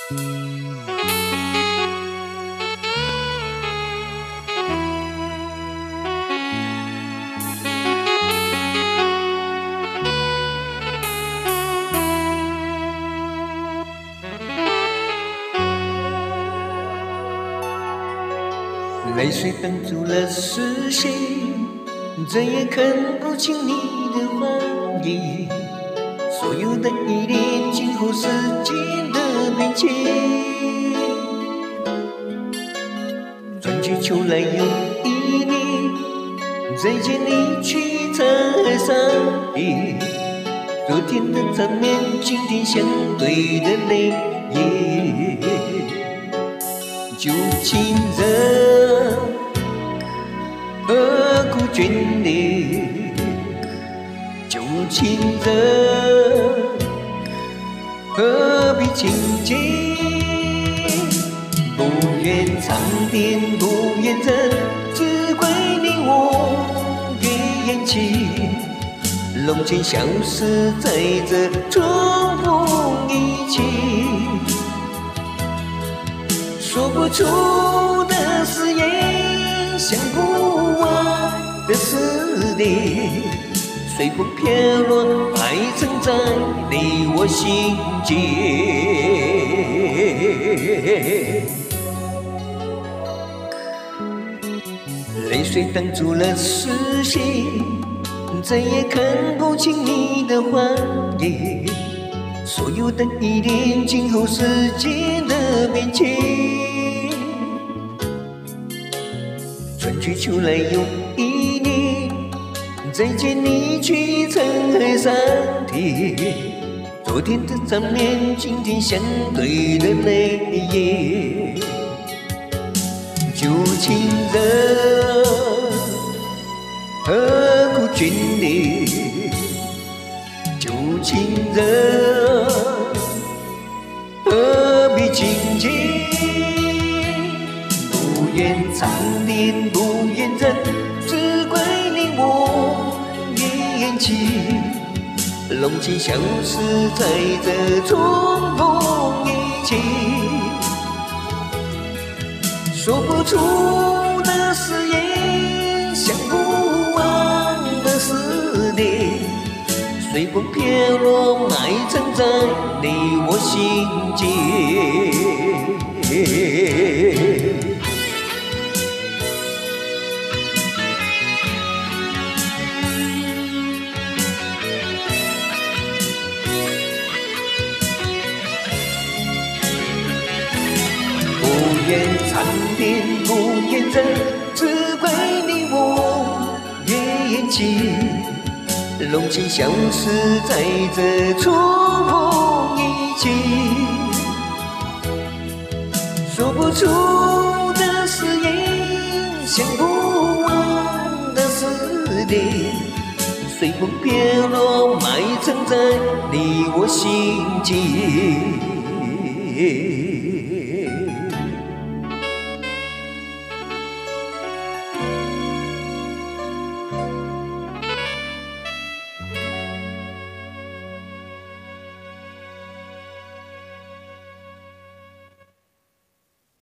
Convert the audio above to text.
泪水挡住了视线，再也看不清你的画面。所有的依恋，经过时间的变迁。春去秋来又一年，再见你去才3天。昨天的缠绵，今天相对的泪眼。旧情人，何苦眷恋？旧情人，何必情结？不愿长天，不愿人，只怪你我越眼前，浓情消失在这重逢以前。说不出的誓言，想不完的思念，随风飘落，埋藏在你我心间。泪水挡住了视线，再也看不清你的画面。所有的依恋，经后时间的变迁。春去秋来又一年，再见你去沧海桑田。昨天的缠绵，今天相对的泪眼。旧情人，何苦眷恋？旧情人，何必情结？不愿长恋，不愿人，只怪你我越眼前，浓情消失在这重逢以前。说不出的誓言，想不完的思念，随风飘落，埋藏在你我心间。不愿长天，不愿人，只怪你我越眼前。浓情消失在这重逢以前，说不出的誓言，想不完的思念，随风飘落，埋藏在你我心间。